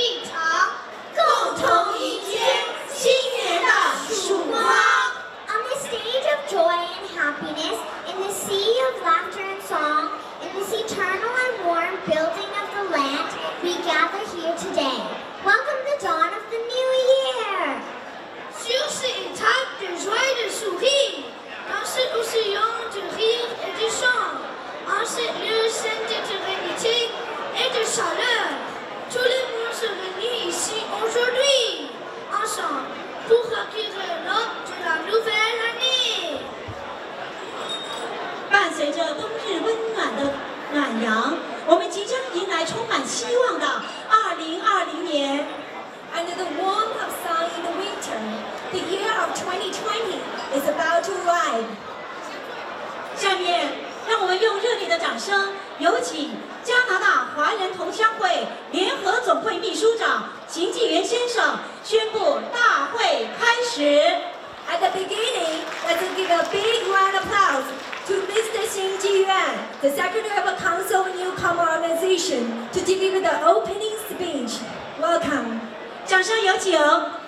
进场，共同迎接新年的曙光。 On the stage of joy and happiness, in the sea of laughter and song, in this eternal and warm building of the land, we gather here today. Welcome the dawn of the new year. 就是他的joie de sourire, dans ce océan de rire et de chant, en cette lieu saint de sérénité et de chaleur. Tout le monde se réunit ici aujourd'hui, ensemble, pour accueillir l'aube de la nouvelle année. 伴随着冬日温暖的暖阳，我们即将迎来充满希望的2020年。 Under the warmth of sun in the winter, the year of 2020 is about to arrive. 下面，让我们用热烈的掌声，有请加拿大华人同乡会联合总会秘书长邢纪元先生宣布大会开始。 At the beginning, let's give a big round of applause to Mr. Xing Jiyuan, the Secretary of the Council of Newcomer Organization, to deliver the opening speech. Welcome. 掌声有请。